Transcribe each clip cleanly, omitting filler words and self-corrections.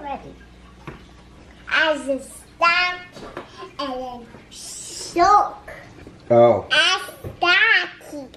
ready. As a stack and then soak. Oh. As stacky.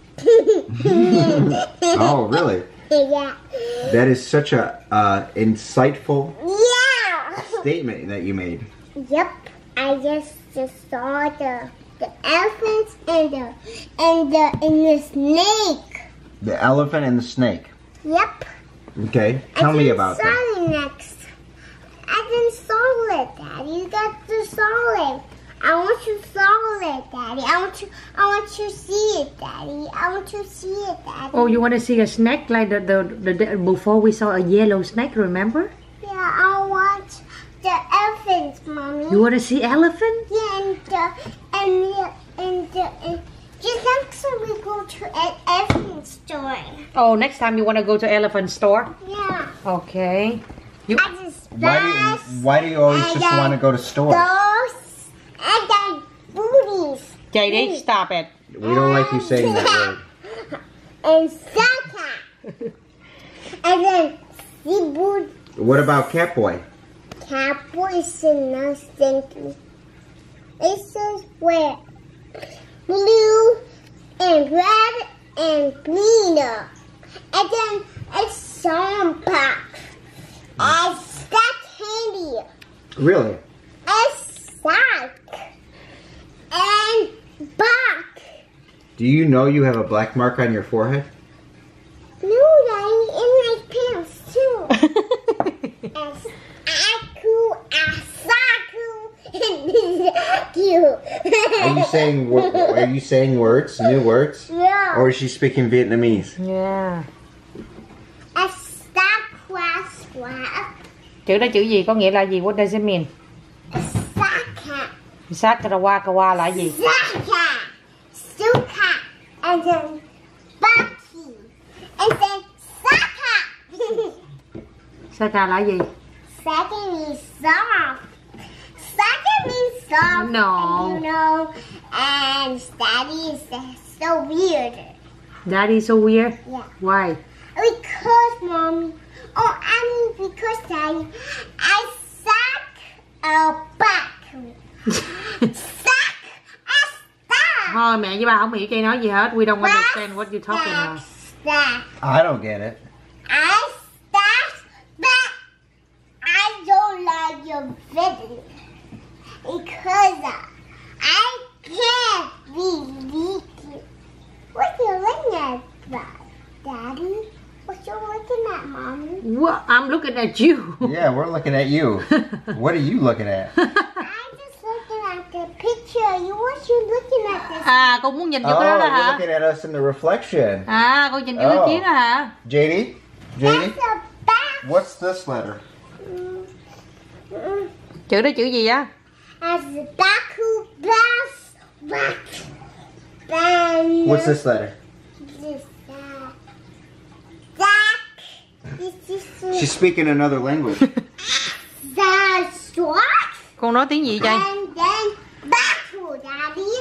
Oh, really? Yeah. That is such a insightful Yeah. statement that you made. Yep. I just saw the elephants and the snake. The elephant and the snake. Yep. Okay, tell me about that. Next. I didn't solve it, Daddy. You got to solve it. I want you to solve it, Daddy. I want you to see it, Daddy. I want you to see it, Daddy. Oh, you want to see a snake like the before we saw a yellow snake, remember? Yeah, I want the elephants, Mommy. You want to see elephant? Yeah, and just next time we go to an elephant store. Oh, next time you want to go to elephant store? Yeah. Okay. You. I just Why do you always just want to go to stores? Those and then booties. JD, stop it. We don't like you saying that word. And Santa. And then seafood. What about Catboy? Catboy is not stinky. It says where blue and red and green. And then it's some pack. And stack candy. Really? And sack. And back. Do you know you have a black mark on your forehead? No, Daddy, in my pants too. Are you saying words, new words? Yeah. Or is she speaking Vietnamese? Yeah. Chữ đó chữ gì? Có nghĩa là gì? What does it mean? Sakarawa là gì? Saka. Suka. And then Bucky. And then Saka. Saka là gì? Saka means soft. Saka means soft. No. And you know, and Daddy is so weird. Daddy so weird? Yeah. Why? Because, Mommy. Oh, I mean because, Daddy. I suck a back. Suck a stack. Thôi mẹ với ba không hiểu chị nói gì hết. We don't understand what you're talking about. Stack. I don't get it. I stack back. I don't like your video. Because I can't believe you. What you looking at, Daddy? What you looking at, Mommy? What? I'm looking at you. Yeah, we're looking at you. What are you looking at? I'm just looking at the picture. What you looking at this? À, con muốn nhìn vô Oh, cái đó đó you're hả? looking at us in the reflection. À, con nhìn vô cái chiếc đó hả? JD? That's a back. What's this letter? Chữ đó chữ gì á? As a Baku bass. What's this letter? She's speaking another language. That's what? Con nói tiếng gì vậy? And then Baku, Daddy.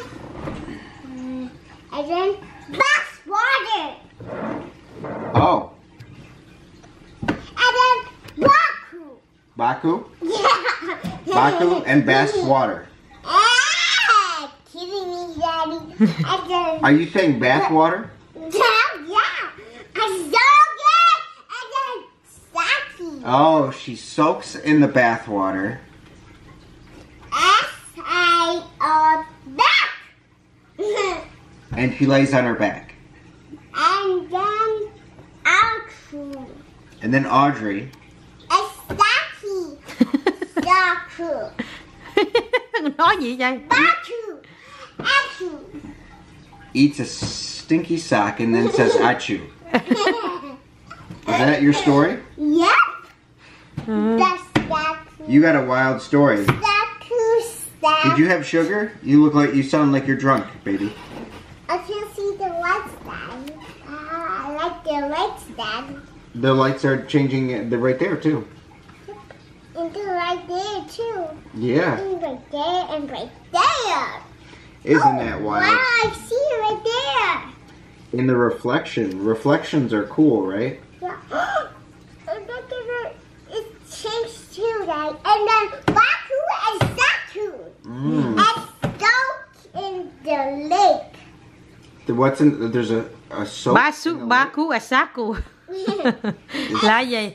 And then bass water. Oh, And then Baku. Baku? Yeah. Baku and bass water. Ah, kidding me, Daddy. And then Are you saying bath water? yeah. I'm so good. And then Saki. Oh, she soaks in the bath water. Back. And she lays on her back. And then Aku. And then Audrey. Saki. Saku. Nói gì vậy? Baku. Aku. Eats a stinky sock and then says achoo. Is that your story? Yep. That's Saku. You got a wild story. Saku. Did you have sugar? You sound like you're drunk, baby. I can see the lights, Daddy. I like the lights, Daddy. The lights are changing. They're right there too. And they're right there too. Yeah. And right there and right there. Isn't that wild? Wow, I see it right there. In the reflection. Reflections are cool, right? Yeah. And look at it. It changed What's in? There's a soap. Baku asaku. Là gì?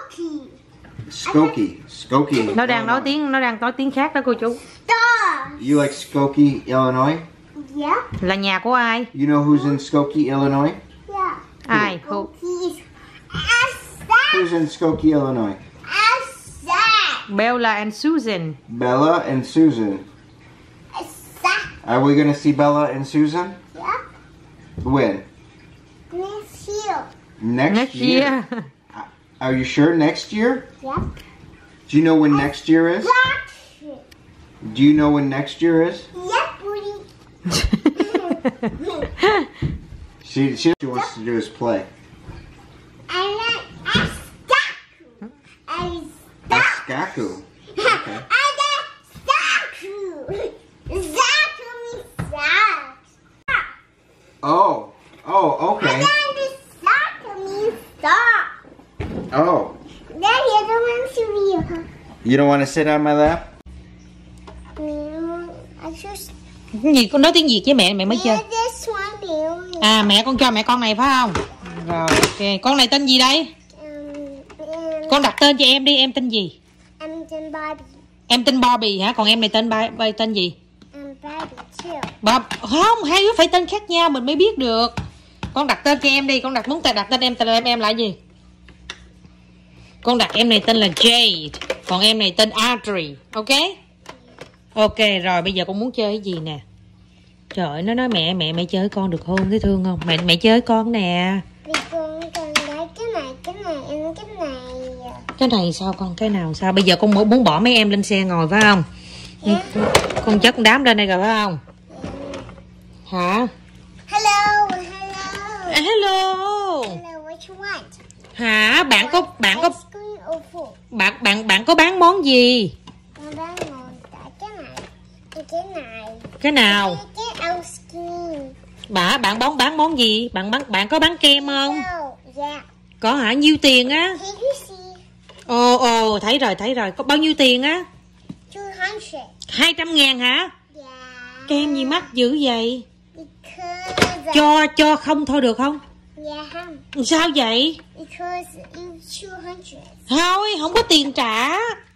Skokie. Nó đang nói tiếng khác đó cô chú. You like Skokie, Illinois? Yeah. Là nhà của ai? You know who's in Skokie, Illinois? Yeah. Ai? Who? Who's in Skokie, Illinois? Bella and Susan. Bella and Susan. Are we gonna see Bella and Susan? Yeah. When? Next year. Next year. Are you sure next year? Yeah. Do you know when next year is? Do you know when next year is? Yeah, buddy. She wants to do is play. I like Skaku. Okay. Oh, okay. Oh. Daddy, I don't want to be here. You don't want to sit on my lap? I just... Cái gì con nói tiếng Việt với mẹ mới chơi. This one. À mẹ con cho mẹ con này phải không? Rồi ok. Con này tên gì đây? Con đặt tên cho em đi, em tên gì? Em tên Barbie. Em tên Barbie hả? Còn em này tên gì? Barbie too. Không, hai đứa phải tên khác nhau mình mới biết được. Con đặt tên cho em đi, con muốn đặt tên em là gì? Con đặt em này tên là Jade, còn em này tên Audrey, ok? Ok rồi, bây giờ con muốn chơi cái gì nè? Trời ơi, nó nói mẹ chơi với con được không? Thấy thương không? Mẹ chơi với con nè. Vì con cần lấy cái này, em cái này. Cái này sao con? Cái nào sao? Bây giờ con muốn bỏ mấy em lên xe ngồi phải không? Yeah. Con chất đám lên đây rồi phải không? Hả? Hello. Hello, what you want? Hả? Bạn có bán món gì? Con bán Cái nào? Cái ice cream. Bạn bán món gì? Bạn có bán kem không? Yeah. Có hả? Nhiêu tiền á? Ồ, thấy rồi. Có bao nhiêu tiền á? 200.000 hả? Yeah. Kem gì mắc dữ vậy? Because Cho không thôi được không? yeah. Sao vậy? Because it's 200. Thôi, không có tiền trả.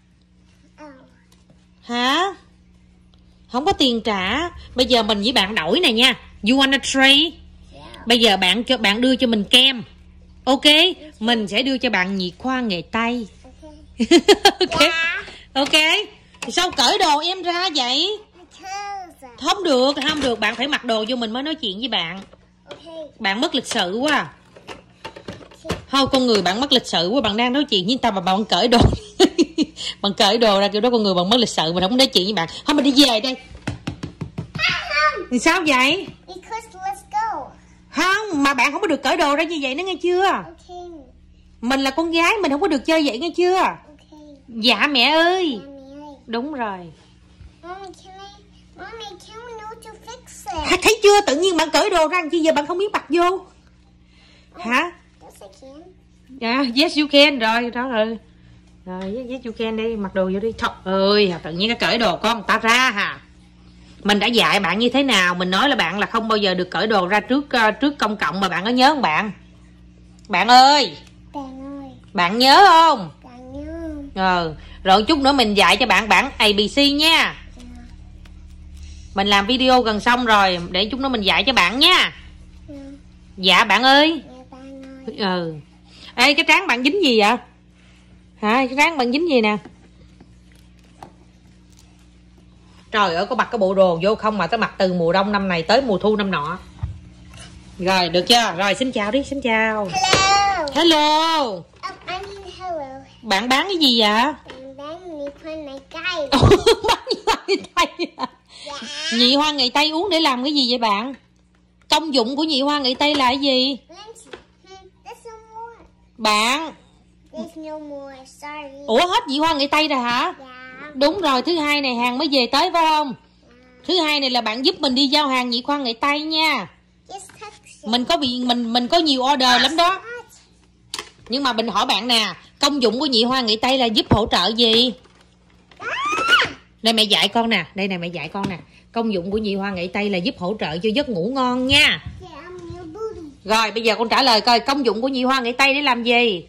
Hả? Không có tiền trả. Bây giờ mình với bạn đổi này nha. You wanna trade? Yeah. Bây giờ bạn đưa cho mình kem. Ok, mình sẽ đưa cho bạn nhiệt khoa nghệ Tây. Ok. Yeah. Ok. Sao cởi đồ em ra vậy? Không được, bạn phải mặc đồ vô mình mới nói chuyện với bạn. Okay. Bạn mất lịch sự quá. Thôi con người bạn mất lịch sự quá, bạn đang nói chuyện với người ta mà bạn cởi đồ. Bạn cởi đồ ra kiểu đó con người bạn mất lịch sự, mình không nói chuyện với bạn. Thôi mình đi về đây. Thì sao vậy? Because let's go. Không, mà bạn không có được cởi đồ ra như vậy nữa nghe chưa? Okay. Mình là con gái, mình không có được chơi vậy nghe chưa? Okay. Dạ mẹ ơi. Mommy, Đúng rồi. Mommy, can we know to fix it? Thấy chưa, tự nhiên bạn cởi đồ ra chứ giờ bạn không biết mặc vô. Hả? Yes, I can. Yeah, yes you can. Rồi, đó rồi. Rồi, yes you can đi, mặc đồ vô đi. Trời ơi, tự nhiên cái cởi đồ con người ta ra hả? Mình đã dạy bạn như thế nào? Mình nói là bạn là không bao giờ được cởi đồ ra trước công cộng mà bạn có nhớ không bạn? Bạn ơi. Bạn nhớ không? Rồi chút nữa mình dạy cho bạn bảng ABC nha. Mình làm video gần xong rồi, để chút nữa mình dạy cho bạn nha. Dạ bạn ơi. Ê, cái trán bạn dính gì vậy? Hả? Cái trán bạn dính gì nè? Trời ơi, có mặc cái bộ đồ vô không mà tới mặc từ mùa đông năm này tới mùa thu năm nọ. Rồi, được chưa? Rồi, xin chào đi, xin chào. Hello. Hello. Bạn bán cái gì vậy? Bạn bán nhị hoa ngày Tây. Bán nhị hoa ngày Tây à? Dạ. Nhị hoa ngày Tây uống để làm cái gì vậy bạn? Công dụng của nhị hoa ngày Tây là cái gì? Bạn. Ủa hết nhị hoa ngày Tây rồi hả? Dạ. Đúng rồi, thứ hai này hàng mới về tới phải không? Dạ. Thứ hai này là bạn giúp mình đi giao hàng nhị khoa nghệ Tây nha. Mình có nhiều order lắm đó. Nhưng mà mình hỏi bạn nè, công dụng của nhị hoa nghệ Tây là giúp hỗ trợ gì? Đây mẹ dạy con nè, đây nè mẹ dạy con nè. Công dụng của nhị hoa nghệ tây là giúp hỗ trợ cho giấc ngủ ngon nha. Rồi bây giờ con trả lời coi công dụng của nhị hoa nghệ tây để làm gì.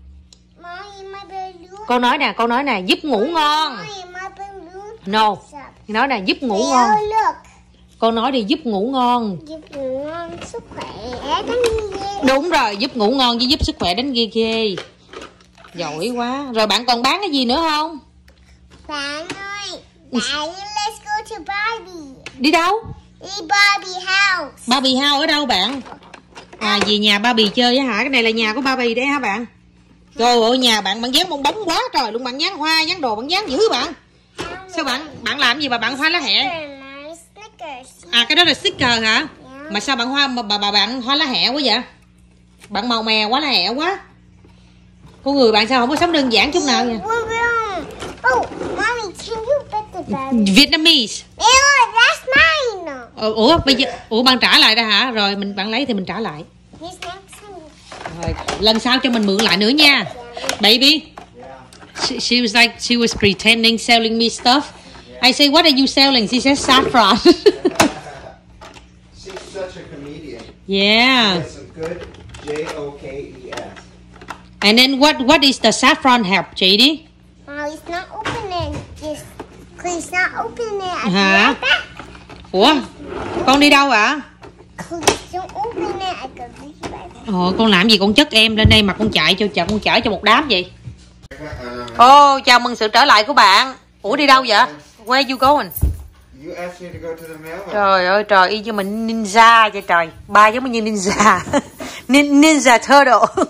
Con nói nè, giúp ngủ ngon. No, nói nè, giúp ngủ ngon. Con nói đi, giúp ngủ ngon. Giúp ngủ ngon, sức khỏe đánh ghê. Đúng rồi, giúp ngủ ngon với giúp sức khỏe đánh ghê ghê. Giỏi quá. Rồi bạn còn bán cái gì nữa không? Bạn ơi, let's go to Barbie. Đi đâu? Đi Barbie house. Barbie house ở đâu bạn? À, về nhà Barbie chơi á hả? Cái này là nhà của Barbie đấy hả bạn? Trời ơi, nhà bạn dán bong bóng quá trời luôn, bạn dán hoa, dán đồ, bạn dán dữ bạn. Sao bạn làm gì mà bạn hoa lá hẹ? À, cái đó là sticker hả? Mà sao bạn hoa bạn hoa lá hẹ quá vậy? Bạn màu mè quá lá hẹ quá. Con người bạn sao không có sống đơn giản chút nào vậy? Oh, mommy, can you bet the Barbie? Vietnamese. Ew, that's mine. Ủa bạn trả lại ra hả? Rồi bạn lấy thì mình trả lại. Here's next time. Rồi, lần sau cho mình mượn lại nữa nha. Baby. She was like, she was pretending selling me stuff. I say, what are you selling? She says saffron. She's such a comedian. Yeah. She has some good Jokes. And then what is the saffron help, JD? It's not opening. Please not open it. Hả? Ủa? Con đi đâu ạ? Please don't open it. I can leave it. Con làm gì con chất em lên đây mà con chở cho một đám vậy? Chào mừng sự trở lại của bạn. Ủa đi đâu vậy? Where you going? You asked me to go to the mailbox. Trời ơi trời, y như mình ninja vậy trời. Ba giống như ninja. Ninja Turtle.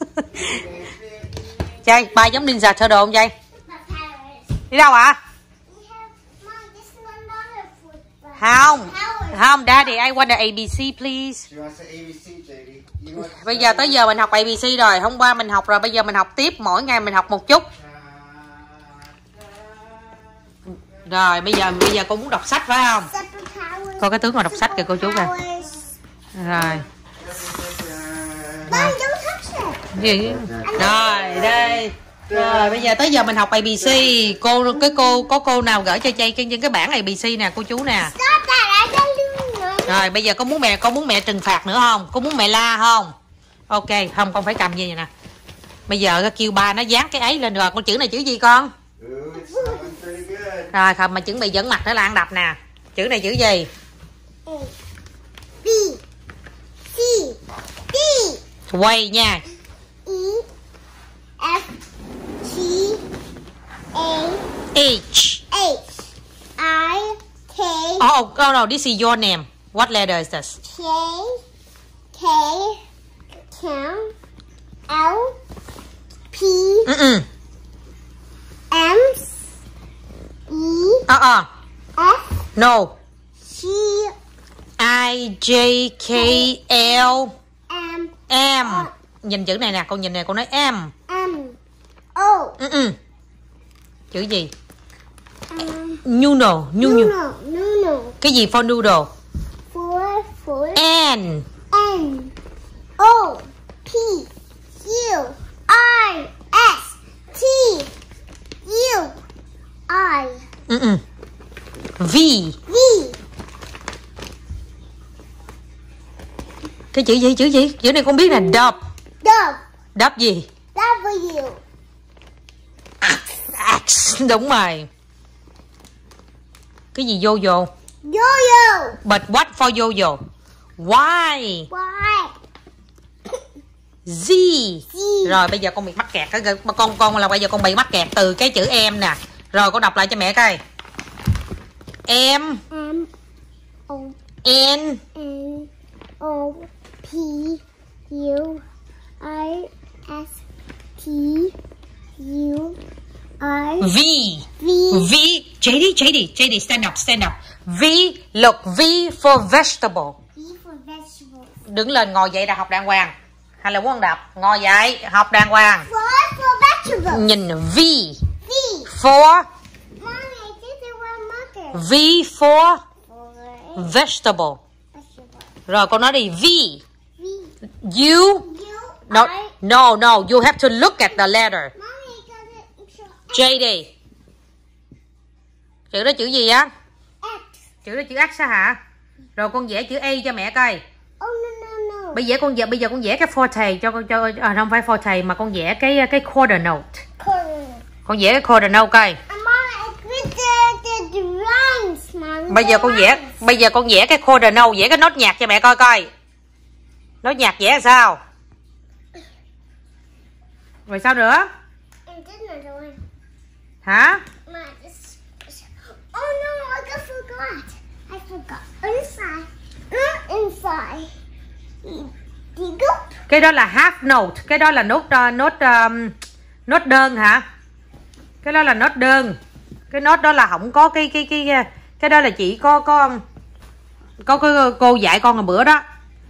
Chay, ba giống Ninja Turtle không Chay? Đi đâu ạ? Không, Daddy, I want the ABC please. Bây giờ tới giờ mình học ABC rồi. Hôm qua mình học rồi, bây giờ mình học tiếp. Mỗi ngày mình học một chút. Rồi bây giờ cô muốn đọc sách phải không? Coi cái tướng nào đọc sách kìa cô chú kìa. Rồi. Rồi đây. Rồi bây giờ tới giờ mình học ABC. Có cô nào gửi cho Chay trên cái bảng ABC nè cô chú nè. Rồi bây giờ con muốn mẹ trừng phạt nữa không? Con muốn mẹ la không? Ok, không con phải cầm gì vậy nè. Bây giờ kêu ba nó dán cái ấy lên rồi. Con chữ này chữ gì con? Rồi không mà chuẩn bị dẫn mặt nữa là ăn đập nè. Chữ này chữ gì? B C D. Quay nha. E F G A H I K. Oh no, this is your name. What letter is this? K L P M E F. No. G I J K L M. M. Nhìn chữ này nè, con nhìn này con nói M. O. Chữ gì? Noodle. Noodle. Cái gì for noodle? For N O P U I S T U I. V. Cái chữ gì? Chữ này con biết nè. Dub gì? W. X. Đúng rồi. Cái gì yo-yo? But what for yo-yo? Y. Z. Rồi bây giờ con bị mắc kẹt. Con là bây giờ con bị mắc kẹt từ cái chữ em nè. Rồi con đọc lại cho mẹ coi. M N O P U I S T U I. V. JD, stand up. V, look, V for vegetable. V for vegetable. Đứng lên ngồi dậy là học đàng hoàng. Hay là muốn đọc? Ngồi dậy, học đàng hoàng. For vegetable. Nhìn V. For. Mommy, I think they were marker. V for For vegetable. Rồi con nói đi V. U No, you have to look at the letter. Mommy, got it. JD. Chữ đó chữ gì á? X. Chữ đó chữ X á hả? Rồi con vẽ chữ A cho mẹ coi. Oh no no no. Bây giờ con vẽ cái forte cho không phải forte mà con vẽ cái quarter note. Corner. Con vẽ cái quarter note coi. Mom, it's with the drums, Mom. Bây giờ con vẽ cái quarter note, vẽ cái nốt nhạc cho mẹ coi coi. Nốt nhạc vẽ sao? Rồi sao nữa? And then another one. Hả? Oh no, I forgot. Inside. Not inside. Cái đó là half note, cái đó là nốt đơn hả? Cái đó là nốt đơn. Cái nốt đó là không có cái đó là chỉ có cô dạy con hồi bữa đó.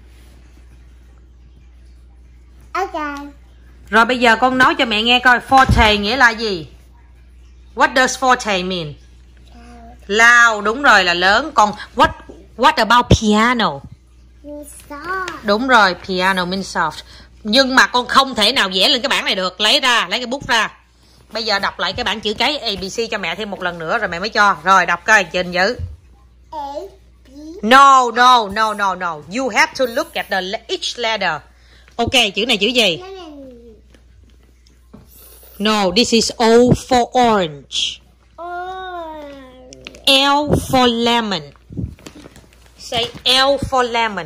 Okay. Rồi bây giờ con nói cho mẹ nghe coi forte nghĩa là gì? What does forte mean? Loud, đúng rồi, là lớn. Còn what about piano? Đúng rồi, piano means soft. Nhưng mà con không thể nào vẽ lên cái bảng này được. Lấy cái bút ra. Bây giờ đọc lại cái bảng chữ cái ABC cho mẹ thêm một lần nữa rồi mẹ mới cho. Rồi đọc coi trình dữ. A, B. No. You have to look at each letter. Ok, chữ này chữ gì? No, this is O for orange. L for lemon. Say L for lemon.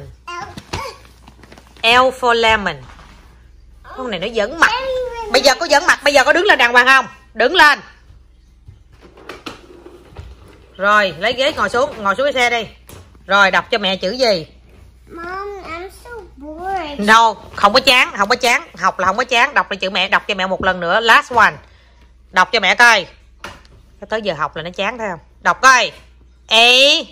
L for lemon. Con này nó giỡn mặt. Bây giờ có giỡn mặt, bây giờ có đứng lên đàng hoàng không? Đứng lên. Rồi, lấy ghế ngồi xuống cái xe đi. Rồi, đọc cho mẹ chữ gì? Mom, I'm so bored. No, không có chán. Học là không có chán. Đọc là chữ mẹ, đọc cho mẹ một lần nữa. Last one. Đọc cho mẹ coi. Tới giờ học là nó chán thấy không? Đọc coi. A,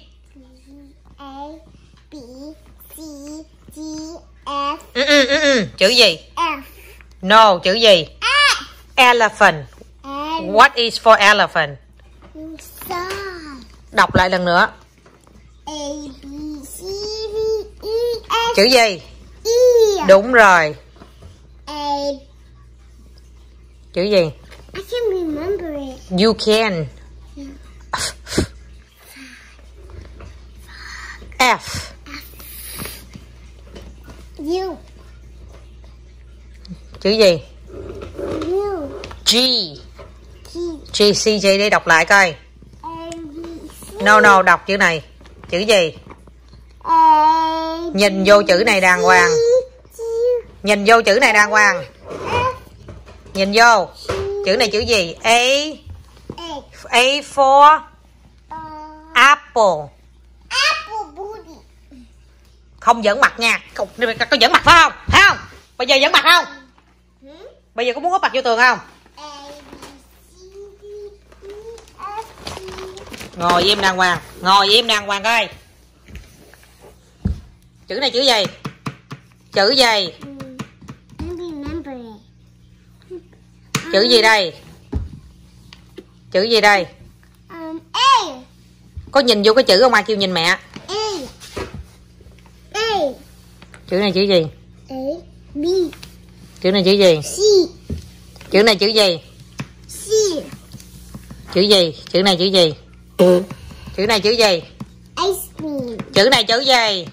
B, C, D, F. Chữ gì? F. No, chữ gì? Elephant. What is for elephant? Đọc lại lần nữa. A, B, C, D, E, F. Chữ gì? E. Đúng rồi. A. Chữ gì? I can't remember it. You can. F. U. Chữ gì? U. G. G. G, C, J đi đọc lại coi. A, B, C. No, đọc chữ này. Chữ gì? A. Nhìn vô chữ này đàng hoàng. Nhìn vô chữ này đàng hoàng. Nhìn vô. Chữ này chữ gì? A. A for apple. Apple booty. Không giỡn mặt nha. Có giỡn mặt phải không? Thấy không? Bây giờ giỡn mặt không? Bây giờ có muốn úp mặt vô tường không? A, B, C, D, E, F, G. Ngồi im đàng hoàng coi. Chữ này chữ gì? Chữ gì? I remember it. Chữ gì đây? Chữ gì đây? A. Có nhìn vô cái chữ không? Ai kêu nhìn mẹ? A. A. Chữ này chữ gì? A. B. Chữ này chữ gì? C. Chữ này chữ gì? C. Chữ gì? Chữ này chữ gì? Chữ này chữ gì? Ice cream. Chữ này chữ gì? I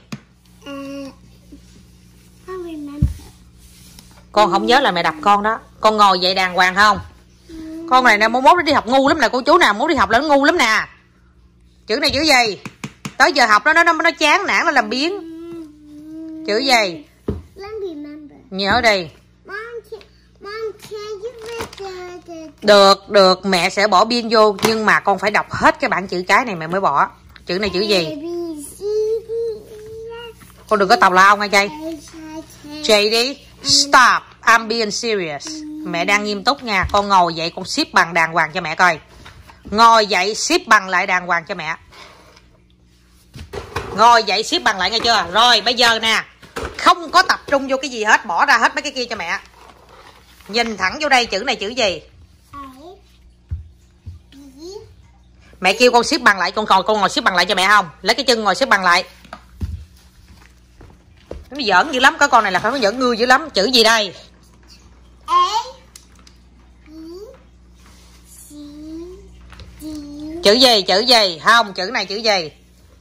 remember. Con không nhớ là mẹ đập con đó. Con ngồi dậy đàng hoàng không? Con này nè, mốt nó đi học ngu lắm nè. Cô chú nào muốn đi học là nó ngu lắm nè. Chữ này chữ gì? Tới giờ học nó chán nản, nó làm biếng. Chữ gì? Let me remember. Nhớ đi. Mom, can you read the... Được, mẹ sẽ bỏ biên vô. Nhưng mà con phải đọc hết cái bảng chữ cái này mẹ mới bỏ. Chữ này chữ gì? A, B, C, D, E, F. Con đừng có tào lao nghe Chay. H, Chay đi. Stop, I'm being serious. Mẹ đang nghiêm túc nha. Con ngồi dậy con xếp bằng đàng hoàng cho mẹ coi. Ngồi dậy xếp bằng lại đàng hoàng cho mẹ. Ngồi dậy xếp bằng lại nghe chưa? Rồi bây giờ nè, không có tập trung vô cái gì hết. Bỏ ra hết mấy cái kia cho mẹ. Nhìn thẳng vô đây, chữ này chữ gì? A, B. Mẹ kêu con xếp bằng lại. Con ngồi xếp bằng lại cho mẹ không? Lấy cái chân ngồi xếp bằng lại. Nó giỡn dữ lắm. Cái con này là phải nó giỡn ngư dữ lắm. Chữ gì đây? A, B, C, D. Chữ gì? Chữ gì? Không, chữ này chữ gì?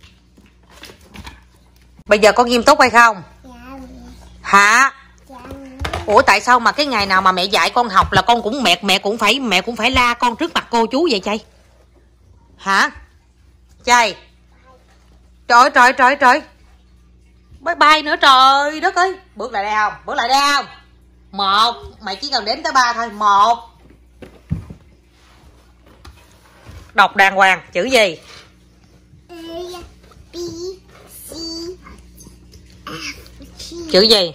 Bây giờ có nghiêm túc hay không? Dạ. Hả? Dạ. Ủa tại sao mà cái ngày nào mà mẹ dạy con học là con cũng mẹ cũng phải la con trước mặt cô chú vậy Chay? Hả? Chay. Trời. Bye bye nữa trời đất ơi. Bước lại đây không? Bước lại đây không? 1. Mày chỉ cần đếm tới 3 thôi. 1. Đọc đàng hoàng. Chữ gì? A, B, C, F, G. Chữ gì?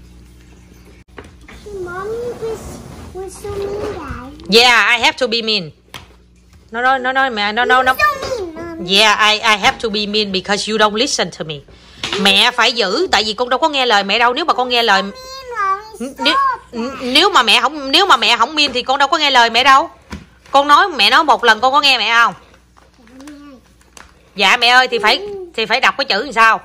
Mommy was so mean, Dad. Yeah, I have to be mean. No, mẹ, no. So mean, Mommy. Yeah, I have to be mean because you don't listen to me. Mẹ phải giữ, tại vì con đâu có nghe lời mẹ đâu. Nếu mà con nghe lời, nếu mà mẹ không mean thì con đâu có nghe lời mẹ đâu. Con nói mẹ nói một lần con có nghe mẹ không? Dạ mẹ ơi thì phải đọc cái chữ làm sao?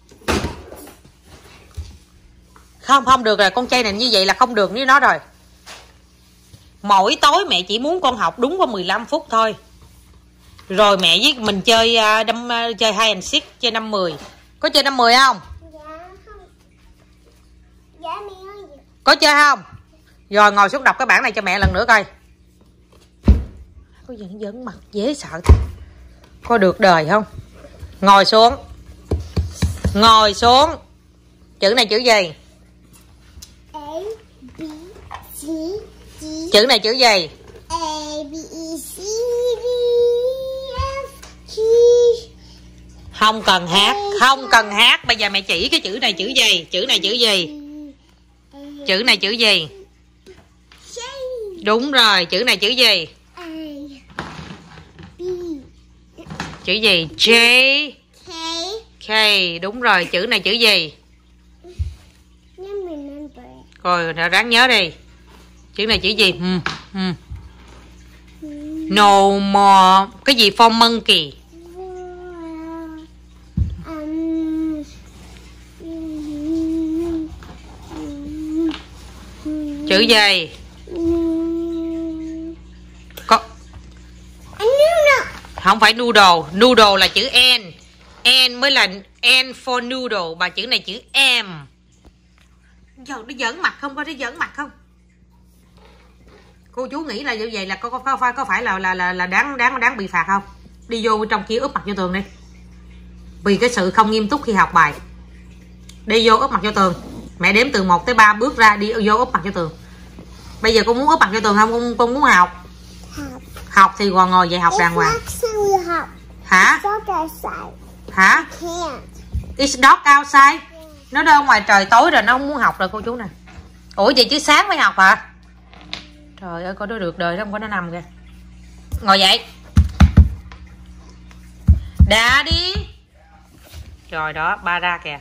Không được rồi, con Chay này như vậy là không được với nó rồi. Mỗi tối mẹ chỉ muốn con học đúng có 15 phút thôi. Rồi mẹ với mình chơi chơi hide and seek, chơi 5-10. Có chơi 5-10 không? Dạ không. Dạ mẹ ơi. Có chơi không? Rồi ngồi xuống đọc cái bảng này cho mẹ lần nữa coi. Có giỡn mặt dễ sợ. Có được đời không? Ngồi xuống. Chữ này chữ gì? A, B, C, D. Chữ này chữ gì? A, B, C, D, F, G. Không cần hát. Bây giờ mẹ chỉ cái chữ này chữ gì? Chữ này chữ gì? Đúng rồi, chữ này chữ gì? A, B, Chữ gì? J, K. K. Đúng rồi, chữ này chữ gì? Remember. Rồi ráng nhớ đi. Chữ này chữ gì? No more. Cái gì for monkey? Chữ gì? Có. Không phải noodle. Noodle là chữ N. N mới là N for noodle. Mà chữ này chữ M. Giờ nó giỡn mặt không? Coi nó giỡn mặt không? Cô chú nghĩ là như vậy là có phải là đáng bị phạt không? Đi vô trong kia úp mặt vô tường đi. Vì cái sự không nghiêm túc khi học bài. Đi vô úp mặt vô tường. Mẹ đếm từ 1 tới 3 bước ra đi vô úp mặt vô tường. Bây giờ con muốn úp mặt vô tường không? Con muốn học? Học thì còn ngồi dạy học đàng hoàng. Hả? Hả? It's dark outside. Nó ra ngoài trời tối rồi, nó không muốn học rồi cô chú nè. Ủa vậy chứ sáng mới học hả? Trời ơi, coi nó được đời, không có nó nằm kìa. Ngồi dậy. Đá đi. Trời đó, ba ra kìa.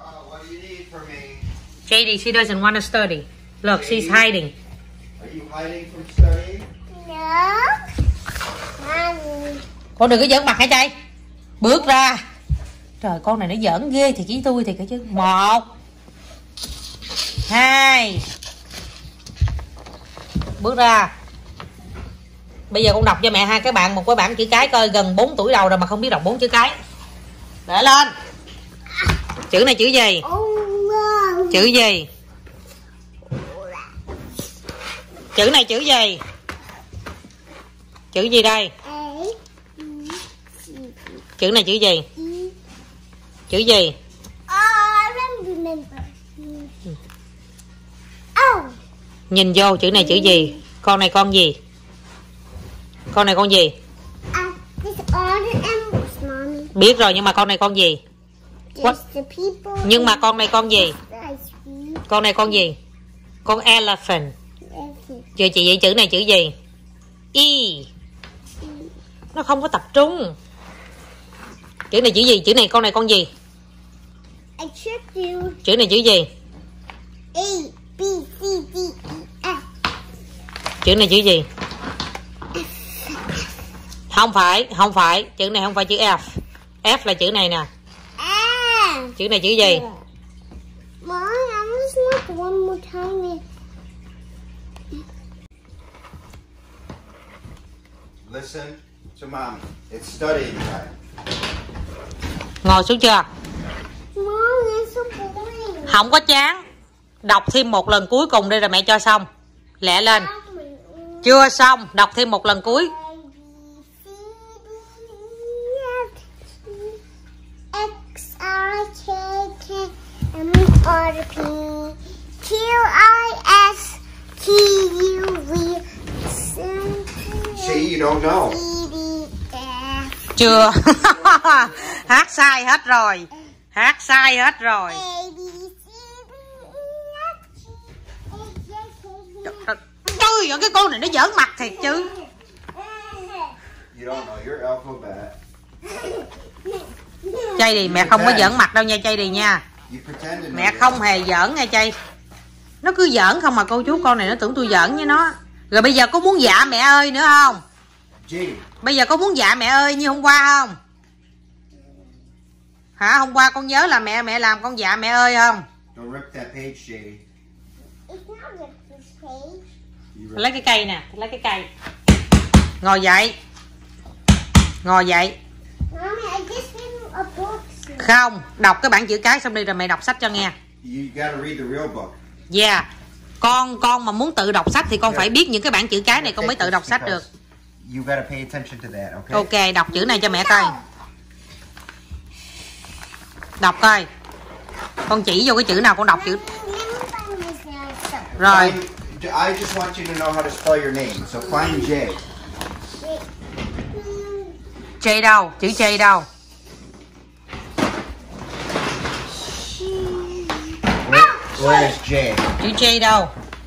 JD, she doesn't want to study. Look, she's hiding. Are you hiding from studying? No. Mommy. Con đừng có giỡn mặt hả Chay? Bước ra. Trời, con này nó giỡn ghê thì chỉ tôi thì cái chứ. 1 2. Bước ra. Bây giờ con đọc cho mẹ hai cái bạn một cái bảng chữ cái coi, gần 4 tuổi đầu rồi mà không biết đọc 4 chữ cái. Để lên. Chữ này chữ gì? Chữ gì? Chữ này chữ gì? Chữ gì đây? Chữ này chữ gì? Chữ gì? I remember. Oh. Nhìn vô chữ này chữ gì? Con này con gì? Con này con gì? There's all the animals, Mommy. Biết rồi, nhưng mà con này con gì? There's the people. Nhưng mà con này con gì? The ice cream. Con này con gì? Con elephant. Giờ chị vậy chữ này chữ gì? Y. Nó không có tập trung. Chữ này chữ gì? Chữ này con này con gì? I tricked you. Chữ này chữ gì? A, B, C, D, E, F. Chữ này chữ gì? Không phải. Chữ này không phải chữ F. F là chữ này nè. F. Chữ này chữ gì? Mom, I just look one more time. Listen to Mommy. It's studying time. Ngồi xuống chưa? Mom, it's so boring. Không có chán. Đọc thêm một lần cuối cùng đi rồi mẹ cho xong. Lẹ lên. Chưa xong, đọc thêm một lần cuối. X, R, K, M, R, P, Q, R, S, T, U, V, See, you don't know. Chưa. Hát sai hết rồi. Hát sai hết rồi. Trời ơi, cái con này nó giỡn mặt thiệt chứ. You don't know your alphabet. Chay đi, mẹ không có giỡn mặt đâu nha Chay đi nha. You pretend to know Mẹ your không hề giỡn nha Chay. Nó cứ giỡn không mà cô chú con này nó tưởng tôi giỡn với nó. Rồi bây giờ có muốn dạ mẹ ơi nữa không? Jade. Bây giờ có muốn dạ mẹ ơi như hôm qua không? Hả? Hôm qua con nhớ là mẹ làm con dạ mẹ ơi không? Don't rip that page, Jade. Lấy cái cây nè, lấy cái cây. Ngồi dậy. Ngồi dậy. Không, đọc cái bảng chữ cái xong đi rồi mẹ đọc sách cho nghe. You gotta read the real book. Yeah. Con mà muốn tự đọc sách thì con phải biết những cái bảng chữ cái này con mới tự đọc sách được. You gotta pay attention to that, okay? Ok, đọc chữ này cho mẹ coi. Đọc coi. Con chỉ vô cái chữ nào con đọc chữ. Rồi. I just want you to know how to spell your name. So find J. J đâu? Chữ J đâu? Where is J? Chữ J đâu?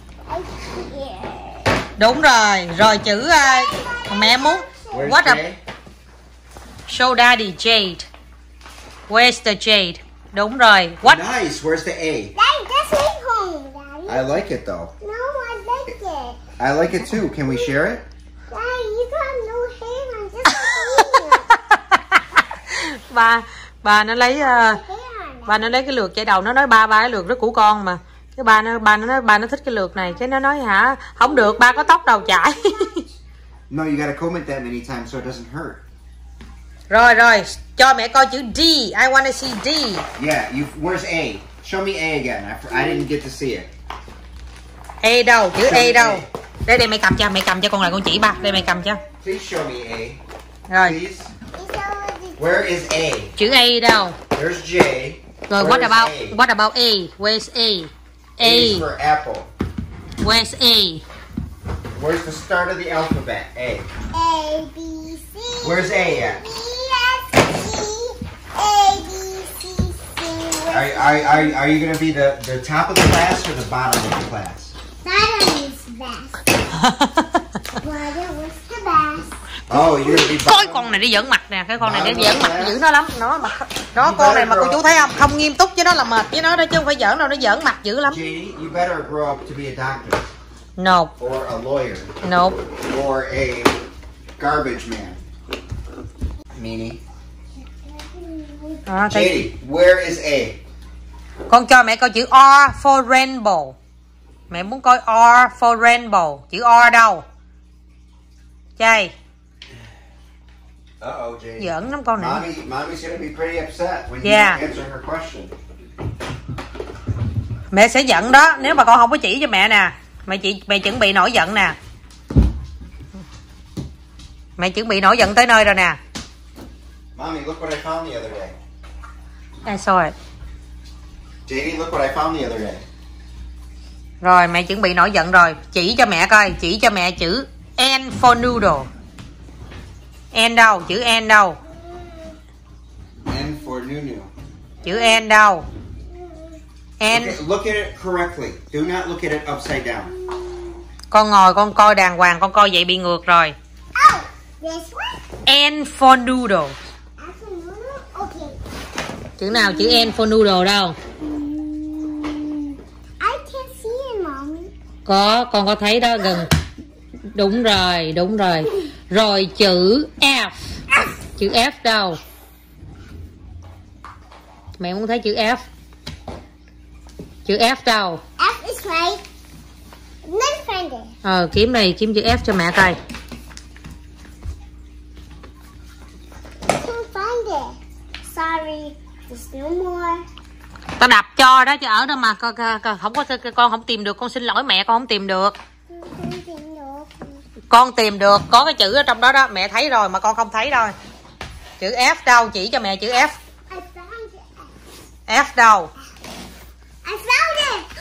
Đúng rồi. Rồi chữ mẹ muốn. Where's What J? a... Show daddy Jade. Where's the Jade? Đúng rồi. What? Nice. Where's the A? Daddy, that's my home, Daddy. I like it though. No, I like it. I like it too. Can we share it? Daddy, you got no hair on just like me. bà nó lấy Hair on bà nó lấy cái lược chải đầu, nó nói ba cái lược đó của con mà. Cái ba nó thích cái lược này, cái nó nói hả không được, ba có tóc đầu chải. No, you gotta comb it that many times so it doesn't hurt. Rồi cho mẹ coi chữ D. I wanna see D. Yeah, where's A? Show me A again. I didn't get to see it. A đâu? Chữ Show A me đâu? Đây mẹ cầm cho con lại con chỉ ba. Đây mẹ cầm cho. Please show me A. Rồi. Please. Where is A? Chữ A đâu? There's J. Rồi Where's what about A? Where's A? A is for apple. Where's A? Where's the start of the alphabet? A. A, B, C. Where's A at? B, S, T, A, B, C, C. Are you gonna be the top of the class or the bottom of the class? Bottom is best. Bottom was the best. Oh, you're gonna be Coi bottom. con này đi giỡn mặt nè, cái con này nó giỡn mặt dữ nó lắm, nó mà con này mà cô chú thấy không, không nghiêm túc với nó là mệt với nó đó chứ không phải giỡn đâu, nó giỡn mặt dữ lắm. Jade, you better grow up to be a doctor No, or a lawyer no. or a garbage man. Meanie. Đó, thấy... Jade, where is A? Con cho mẹ coi chữ R for rainbow. Mẹ muốn coi R for rainbow. Chữ R đâu? Chay. Uh-oh, Jade. Giỡn lắm con này. Mommy's gonna be pretty upset when you Yeah. don't answer her question. Mẹ sẽ giận đó, nếu mà con không có chỉ cho mẹ nè. Mẹ chuẩn bị nổi giận nè. Mẹ chuẩn bị nổi giận tới nơi rồi nè. Mommy, look what I found the other day. I saw it. JD, look what I found the other day. Rồi mẹ chuẩn bị nổi giận rồi. Chỉ cho mẹ coi, chỉ cho mẹ chữ N for noodle. N đâu? Chữ N đâu? N for Nunu. Chữ N đâu? N. Look at it correctly. Do not look at it upside down. Con ngồi con coi đàng hoàng, con coi vậy bị ngược rồi. Oh, this one? N for noodle. That's a noodle? Okay. Chữ nào chữ N for noodle đâu? I can't see it, Mommy. Có, con có thấy đó gần. Đúng rồi, đúng rồi. Rồi chữ F. Chữ F đâu? Mẹ muốn thấy chữ F. Chữ F đâu? F is right. Let's find it. Kiếm này, kiếm chữ F cho mẹ coi. I can't find it. Sorry, there's no more. rồi đó chứ ở đâu mà không có, con không tìm được, con xin lỗi mẹ, con không tìm được. Con tìm được, có cái chữ ở trong đó đó, mẹ thấy rồi mà con không thấy thôi. Chữ F đâu, chỉ cho mẹ chữ F. F đâu? I found it.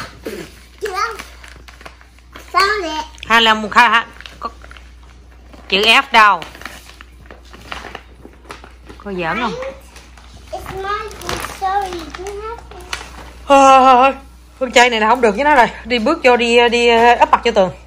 I found it. Hay là một chữ F đâu? Có giỡn không? It's mine. I'm sorry. You have to. Thôi, con trai này là không được với nó rồi. Đi bước vô đi ấp mặt cho Tường.